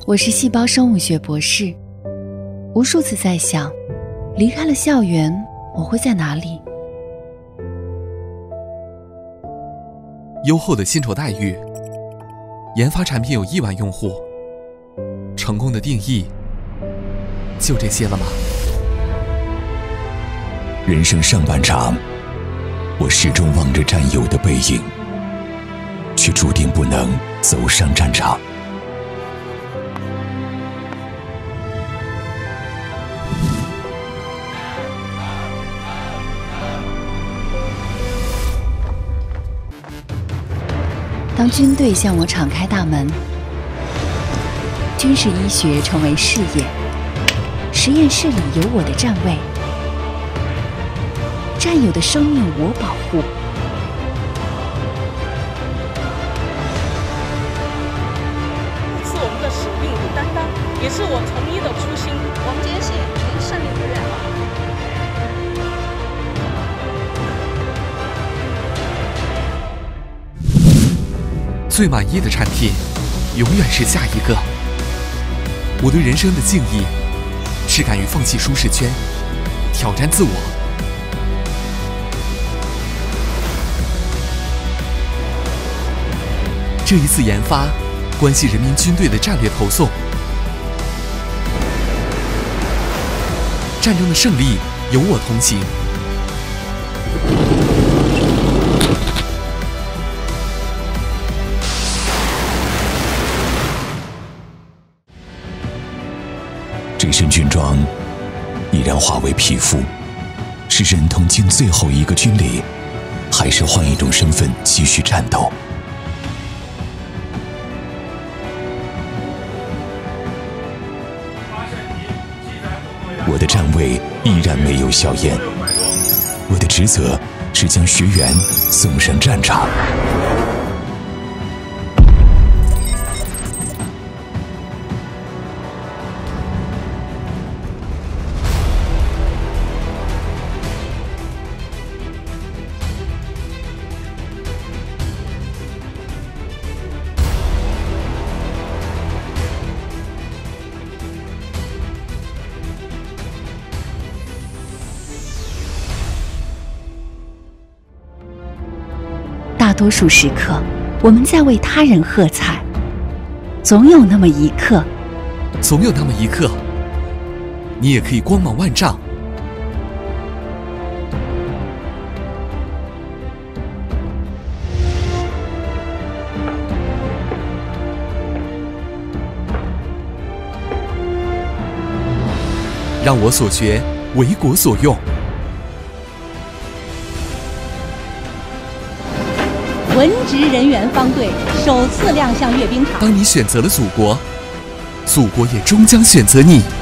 我是细胞生物学博士，无数次在想，离开了校园，我会在哪里？ 优厚的薪酬待遇，研发产品有1万用户，成功的定义就这些了吗？ 人生上半场，我始终望着战友的背影，却注定不能走上战场。 当军队向我敞开大门，军事医学成为事业，实验室里有我的站位，战友的生命我保护。 是我们的使命与担当，也是我从医的初心。 我们坚信离胜利不远了。 最满意的产品，永远是下一个。我对人生的敬意，是敢于放弃舒适圈，挑战自我。这一次研发，关系人民军队的战略投送。战争的胜利，有我同行。 这身军装已然化为皮肤，是忍痛进最后一个军礼，还是换一种身份继续战斗？我的站位依然没有硝烟，我的职责是将学员送上战场。 大多数时刻，我们在为他人喝彩，总有那么一刻， 你也可以光芒万丈。让我所学为国所用。 文职人员方队首次亮相阅兵场。 当你选择了祖国，祖国也终将选择你。